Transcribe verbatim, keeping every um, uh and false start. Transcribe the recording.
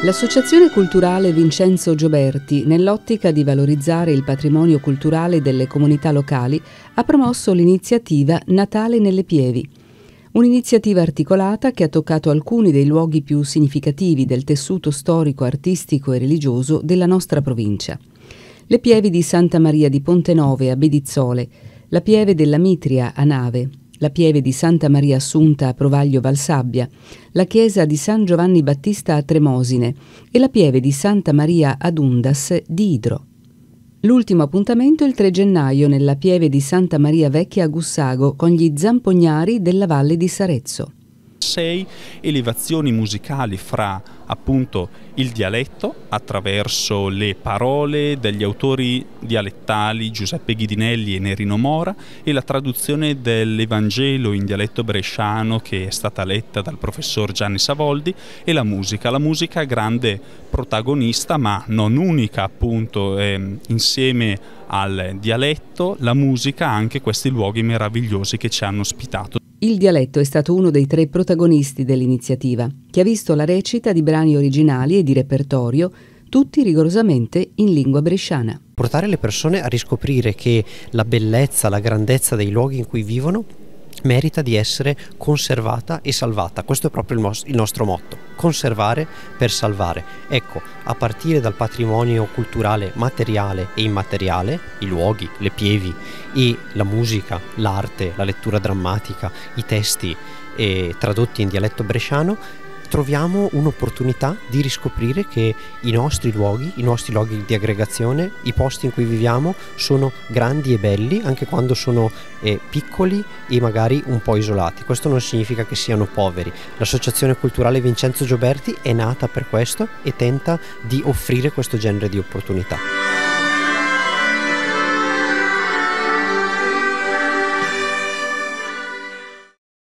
L'Associazione Culturale Vincenzo Gioberti, nell'ottica di valorizzare il patrimonio culturale delle comunità locali, ha promosso l'iniziativa Natale nelle Pievi. Un'iniziativa articolata che ha toccato alcuni dei luoghi più significativi del tessuto storico, artistico e religioso della nostra provincia. Le Pievi di Santa Maria di Pontenove a Bedizzole, la Pieve della Mitria a Nave, la Pieve di Santa Maria Assunta a Provaglio Valsabbia, la chiesa di San Giovanni Battista a Tremosine e la Pieve di Santa Maria ad Undas di Idro. L'ultimo appuntamento il tre gennaio nella Pieve di Santa Maria Vecchia a Gussago con gli Zampognari della Valle di Sarezzo. Sei elevazioni musicali fra appunto il dialetto attraverso le parole degli autori dialettali Giuseppe Ghidinelli e Nerino Mora e la traduzione dell'Evangelo in dialetto bresciano che è stata letta dal professor Gianni Savoldi, e la musica, la musica grande protagonista ma non unica appunto, eh, insieme al dialetto, la musica ha anche questi luoghi meravigliosi che ci hanno ospitato. Il dialetto è stato uno dei tre protagonisti dell'iniziativa, che ha visto la recita di brani originali e di repertorio, tutti rigorosamente in lingua bresciana. Portare le persone a riscoprire che la bellezza, la grandezza dei luoghi in cui vivono merita di essere conservata e salvata. Questo è proprio il, il nostro motto: conservare per salvare. Ecco, a partire dal patrimonio culturale materiale e immateriale, i luoghi, le pievi e la musica, l'arte, la lettura drammatica, i testi eh, tradotti in dialetto bresciano, troviamo un'opportunità di riscoprire che i nostri luoghi, i nostri luoghi di aggregazione, i posti in cui viviamo sono grandi e belli anche quando sono eh, piccoli e magari un po' isolati. Questo non significa che siano poveri. L'Associazione Culturale Vincenzo Gioberti è nata per questo e tenta di offrire questo genere di opportunità.